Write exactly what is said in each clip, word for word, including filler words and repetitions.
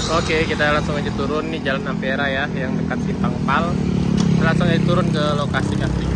Oke, kita langsung aja turun nih Jalan Ampera ya, yang dekat Simpang Pal. Kita langsung aja turun ke lokasi casting.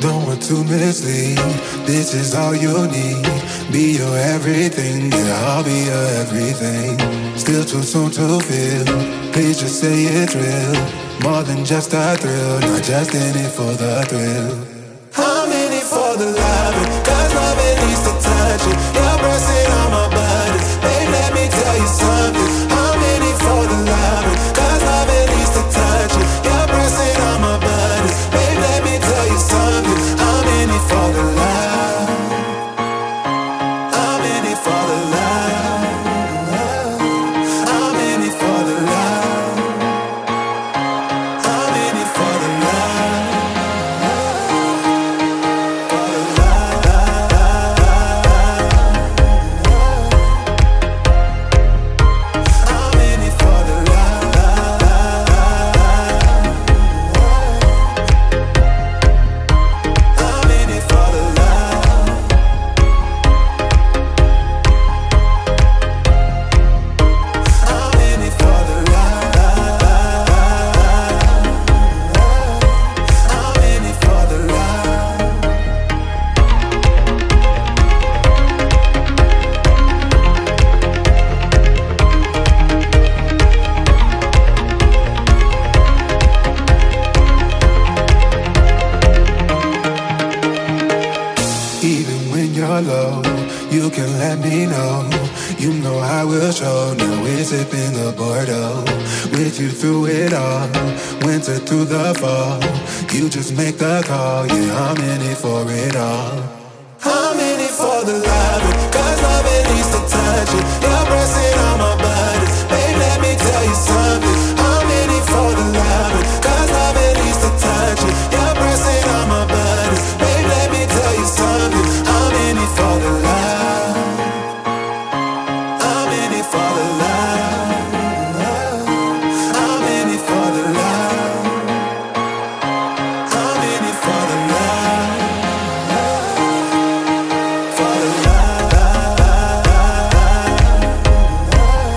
Don't want to mislead, this is all you need. Be your everything, yeah, I'll be your everything. Still too soon to feel, please just say it's real. More than just a thrill, not just in it for the thrill. I'm in it for the loving, cause loving needs to touch it. You're pressing on my buttons, babe, let me tell you something. I'm in it for the loving, cause loving needs to touch it. You're pressing on my buttons, babe, let me tell you something. I'm in it for the love, I'm in it for the love, I'm in it for the love, I'm in it for the love, for the love, I'm in it for the love, I'm in it for the love, I'm in it for the love, I'm in it for the love. Even when you're low, you can let me know. You know I will show. Now we're sipping the Bordeaux, with you through it all, winter through the fall. You just make the call, yeah, I'm in it for it all. I'm in it for the loving, cause loving needs to touch it. You're pressing on my buttons, babe, let me tell you something. I'm in it for the loving, cause loving needs to touch it. You're pressing on my buttons, babe, let me tell you something. I'm in it for the love, I'm in it for the love, I'm in it for the love, I'm in it for the love, for the love,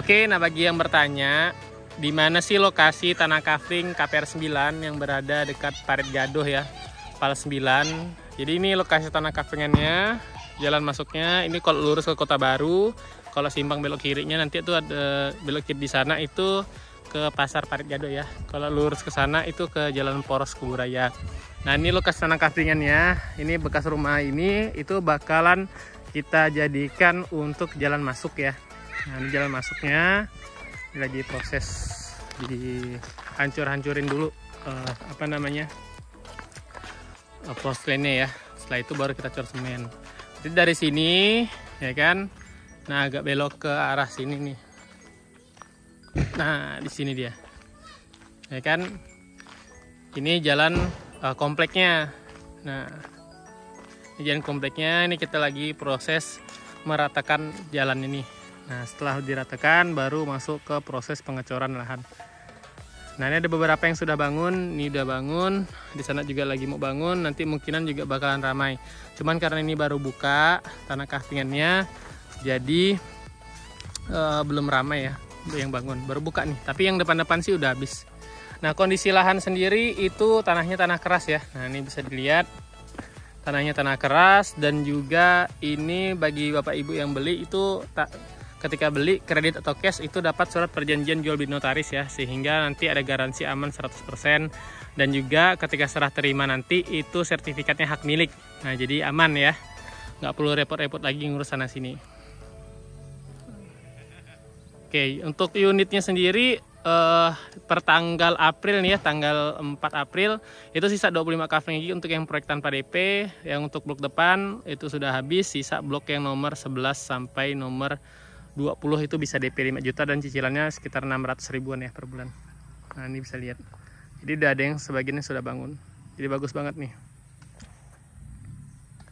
Oke, nah bagi yang bertanya, di mana sih lokasi tanah kafling K P R sembilan yang berada dekat Parit Gadoh ya, Pal sembilan. Jadi ini lokasi tanah kaflingannya, jalan masuknya. Ini kalau lurus ke Kota Baru, kalau simpang belok kirinya nanti itu ada belok kiri di sana itu ke Pasar Parit Gadoh ya. Kalau lurus ke sana itu ke Jalan Poros Kuburaya. Nah, ini lokasi tanah kaflingannya. Ini bekas rumah ini itu bakalan kita jadikan untuk jalan masuk ya. Nah, ini jalan masuknya. Ini lagi proses dihancur-hancurin dulu uh, apa namanya uh, post-line-nya ya. Setelah itu baru kita cor semen. Jadi dari sini ya kan. Nah, agak belok ke arah sini nih. Nah, di sini dia. Ya kan? Ini jalan uh, kompleknya. Nah, ini jalan kompleknya. Ini kita lagi proses meratakan jalan ini. Nah, setelah diratakan baru masuk ke proses pengecoran lahan. Nah, ini ada beberapa yang sudah bangun, ini udah bangun, di sana juga lagi mau bangun, nanti mungkinan juga bakalan ramai. Cuman karena ini baru buka tanah kaflingannya, jadi uh, belum ramai ya yang bangun, baru buka nih. Tapi yang depan-depan sih udah habis. Nah, kondisi lahan sendiri itu tanahnya tanah keras ya. Nah, ini bisa dilihat tanahnya tanah keras, dan juga ini bagi bapak ibu yang beli itu tak ketika beli kredit atau cash itu dapat surat perjanjian jual beli notaris ya, sehingga nanti ada garansi aman seratus persen, dan juga ketika serah terima nanti itu sertifikatnya hak milik. Nah, jadi aman ya, nggak perlu repot-repot lagi ngurus sana sini. Oke, untuk unitnya sendiri eh, per tanggal April nih ya, tanggal empat April itu sisa dua puluh lima kafling gigi untuk yang proyek tanpa D P. Yang untuk blok depan itu sudah habis, sisa blok yang nomor sebelas sampai nomor dua puluh itu bisa D P lima juta dan cicilannya sekitar enam ratus ribuan ya per bulan. Nah, ini bisa lihat. Jadi udah ada yang sebagiannya sudah bangun. Jadi bagus banget nih.